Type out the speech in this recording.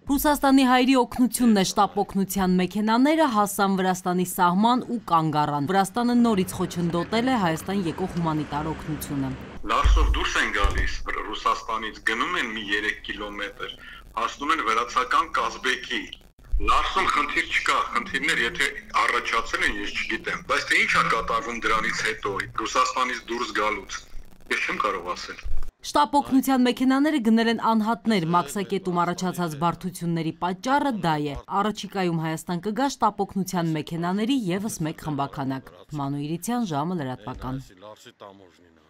Ռուսաստանի հայերի օգնությունն է շտապ օգնության մեքենաները հասան Վրաստանի սահման ու կանգ առան։ Վրաստանը նորից խոչընդոտել է Հայաստան եկող հումանիտար օգնությունը։ Լարսով դուրս են գալիս Ռուսաստանից, գնում են մի 3 կիլոմետր, հասնում են վրացական Կազբեկի։ Լարսում խնդիր չկա, խնդիրներ եթե առաջացել են, ես չգիտեմ, բայց թե ինչ է կատարվում դրանից հետո Ռուսաստանից դուրս գալուց, ես չեմ կարող ասել։ Շտապ օգնության մեքենաները գնել են անհատներ, մաքսակետում առաջացած բարդությունների պատճառը դա է։ Առաջիկայում Հայաստան կգա շտապ օգնության մեքենաների ևս մեկ խմբաքանակ։ Մանու Իրիցյան, ժամը լրատվական։